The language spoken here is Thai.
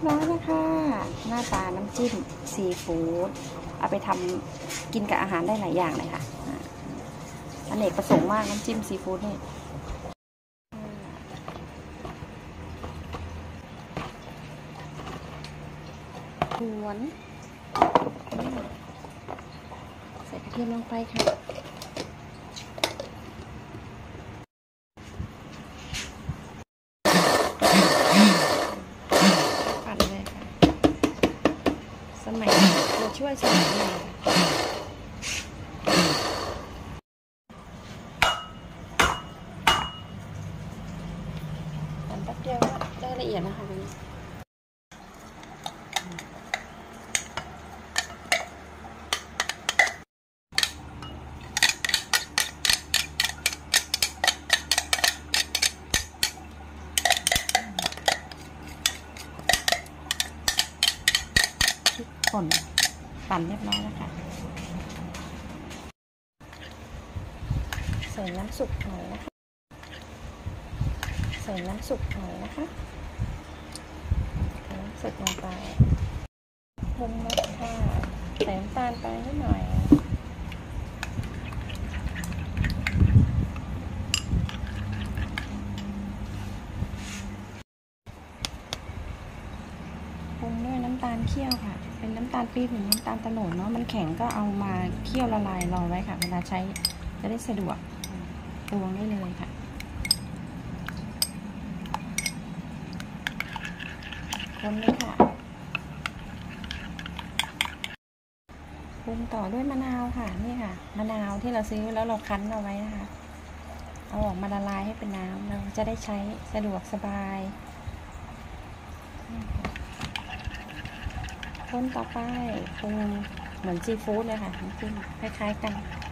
ร้อยนะคะหน้าตาน้ำจิ้มซีฟู้ดเอาไปทำกินกับอาหารได้หลายอย่างเลยค่ะอเนกประสงค์มากน้ำจิ้มซีฟู้ดนี่หวนใส่กระเทียมลงไปค่ะปั่นเลยค่ะสมัยตัวช่วยสมัยใหม่ปั่นแป๊บเดียวก็ได้ละเอียดนะคะวันนี้ป่นปั่นเรียบร้อยแล้วค่ะใส่น้ำสุกหน่อยนะคะใส่น้ำสุกหน่อยนะคะน้ำสุกลงไปปรุงรสค่ะใส่น้ำตาลไปนิดหน่อยปรุงด้วยน้ำตาลเคี่ยวค่ะเป็นน้ำตาลปี๊บหรือน้ำตาลโตโนดเนาะมันแข็งก็เอามาเคี่ยวละลายรอไว้ค่ะเวลาใช้จะได้สะดวกตวงได้เลยค่ะคนเลยค่ะปรุงต่อด้วยมะนาวค่ะนี่ค่ะมะนาวที่เราซื้อแล้วเราคั้นเอาไว้นะคะเอาออกมาละลายให้เป็นน้ำเราจะได้ใช้สะดวกสบายคนต่อไปปรุงเหมือนซีฟู้ดเลยค่ะน้ำจิ้มคล้ายๆกัน